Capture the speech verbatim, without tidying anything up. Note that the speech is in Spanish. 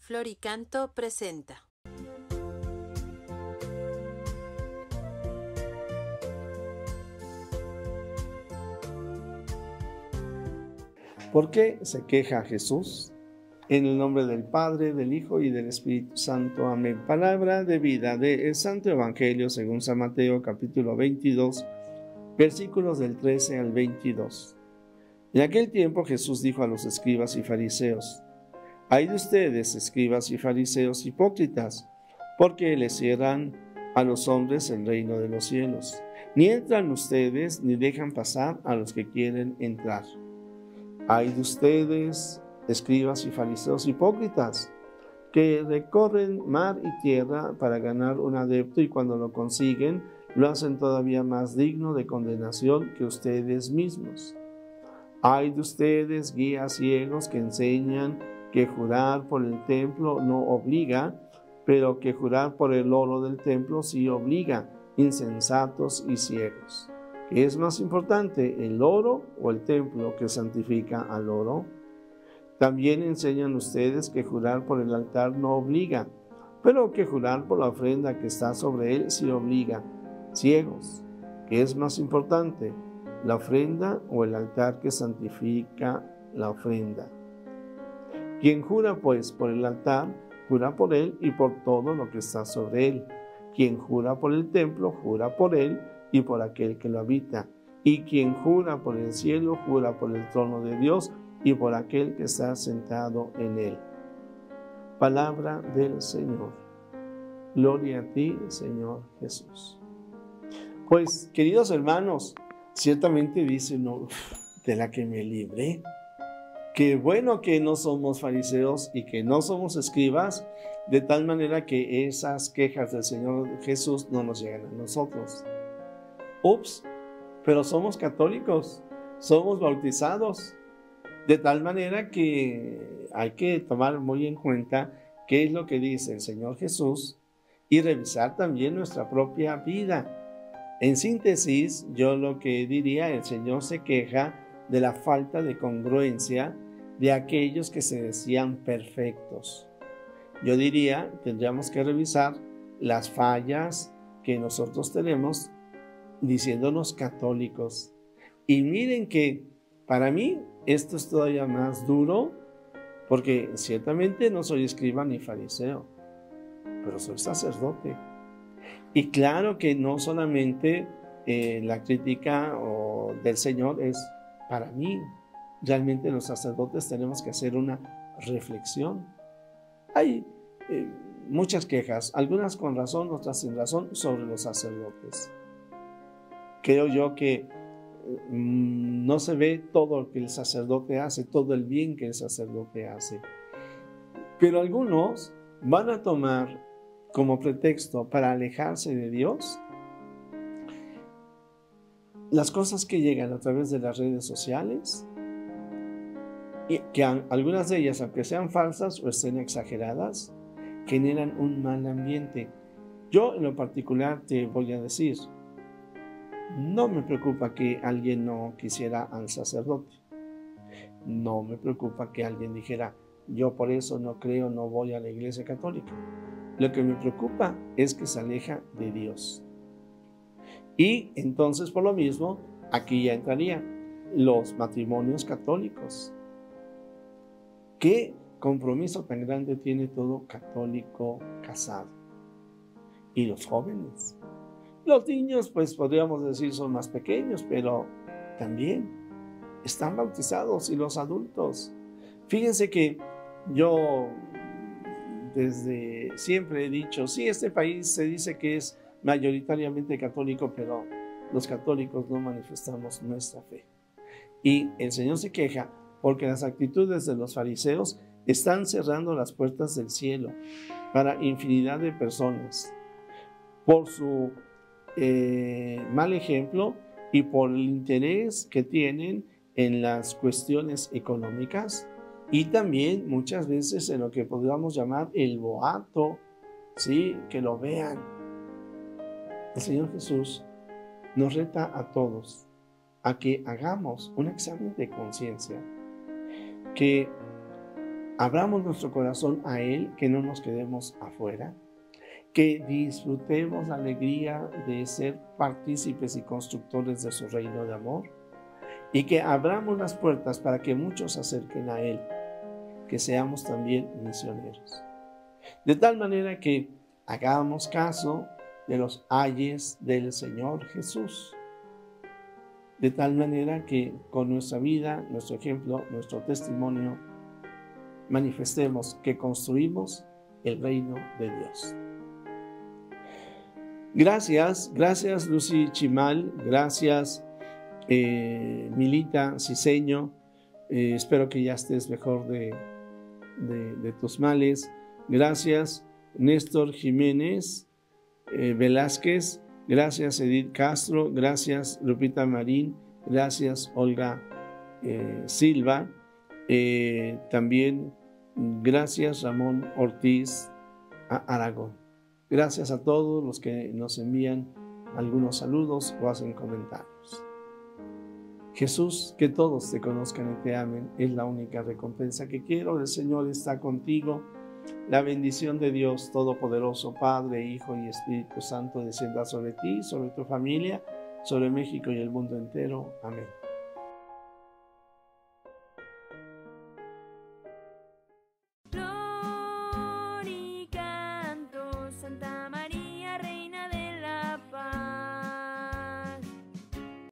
Floricanto presenta. ¿Por qué se queja Jesús? En el nombre del Padre, del Hijo y del Espíritu Santo. Amén. Palabra de vida del Santo Evangelio según San Mateo, capítulo veintidós, versículos del trece al veintidós. En aquel tiempo Jesús dijo a los escribas y fariseos: «Ay de ustedes, escribas y fariseos hipócritas, porque les cierran a los hombres el reino de los cielos. Ni entran ustedes, ni dejan pasar a los que quieren entrar. Ay de ustedes, escribas y fariseos hipócritas, que recorren mar y tierra para ganar un adepto, y cuando lo consiguen, lo hacen todavía más digno de condenación que ustedes mismos. Ay de ustedes, guías ciegos, que enseñan que jurar por el templo no obliga, pero que jurar por el oro del templo sí obliga, insensatos y ciegos. ¿Qué es más importante, el oro o el templo que santifica al oro? También enseñan ustedes que jurar por el altar no obliga, pero que jurar por la ofrenda que está sobre él sí obliga. Ciegos, ¿qué es más importante, la ofrenda o el altar que santifica la ofrenda? Quien jura pues por el altar, jura por él y por todo lo que está sobre él. Quien jura por el templo, jura por él y por aquel que lo habita. Y quien jura por el cielo, jura por el trono de Dios y por aquel que está sentado en él». Palabra del Señor. Gloria a ti, Señor Jesús. Pues, queridos hermanos, ciertamente dice uno, de la que me libré. Qué bueno que no somos fariseos y que no somos escribas, de tal manera que esas quejas del Señor Jesús no nos llegan a nosotros. Ups, pero somos católicos, somos bautizados, de tal manera que hay que tomar muy en cuenta qué es lo que dice el Señor Jesús y revisar también nuestra propia vida. En síntesis, yo lo que diría, el Señor se queja de la falta de congruencia de aquellos que se decían perfectos. Yo diría, tendríamos que revisar las fallas que nosotros tenemos diciéndonos católicos. Y miren que para mí esto es todavía más duro, porque ciertamente no soy escriba ni fariseo, pero soy sacerdote. Y claro que no solamente eh, la crítica o del Señor es para mí. Realmente los sacerdotes tenemos que hacer una reflexión. Hay eh, muchas quejas, algunas con razón, otras sin razón, sobre los sacerdotes. Creo yo que mm, no se ve todo lo que el sacerdote hace, todo el bien que el sacerdote hace. Pero algunos van a tomar como pretexto para alejarse de Dios las cosas que llegan a través de las redes sociales, y que algunas de ellas, aunque sean falsas o estén exageradas, generan un mal ambiente. Yo en lo particular te voy a decir, no me preocupa que alguien no quisiera al sacerdote. No me preocupa que alguien dijera, yo por eso no creo, no voy a la iglesia católica. Lo que me preocupa es que se aleja de Dios. Y entonces, por lo mismo, aquí ya entrarían los matrimonios católicos. ¿Qué compromiso tan grande tiene todo católico casado? Y los jóvenes. Los niños, pues podríamos decir, son más pequeños, pero también están bautizados, y los adultos. Fíjense que yo desde siempre he dicho, sí, este país se dice que es mayoritariamente católico, pero los católicos no manifestamos nuestra fe. Y el Señor se queja porque las actitudes de los fariseos están cerrando las puertas del cielo para infinidad de personas por su eh, mal ejemplo y por el interés que tienen en las cuestiones económicas, y también muchas veces en lo que podríamos llamar el boato, ¿sí? Que lo vean. El Señor Jesús nos reta a todos a que hagamos un examen de conciencia, que abramos nuestro corazón a Él, que no nos quedemos afuera, que disfrutemos la alegría de ser partícipes y constructores de su reino de amor, y que abramos las puertas para que muchos se acerquen a Él, que seamos también misioneros. De tal manera que hagamos caso de los ayes del Señor Jesús. De tal manera que con nuestra vida, nuestro ejemplo, nuestro testimonio, manifestemos que construimos el reino de Dios. Gracias, gracias Lucy Chimal, gracias eh, Milita Ciseño, eh, espero que ya estés mejor de, de, de tus males. Gracias Néstor Jiménez eh, Velázquez, gracias Edith Castro, gracias Lupita Marín, gracias Olga eh, Silva, eh, también gracias Ramón Ortiz Aragón. Gracias a todos los que nos envían algunos saludos o hacen comentarios. Jesús, que todos te conozcan y te amen, es la única recompensa que quiero. El Señor está contigo. La bendición de Dios Todopoderoso, Padre, Hijo y Espíritu Santo, descienda sobre ti, sobre tu familia, sobre México y el mundo entero. Amén.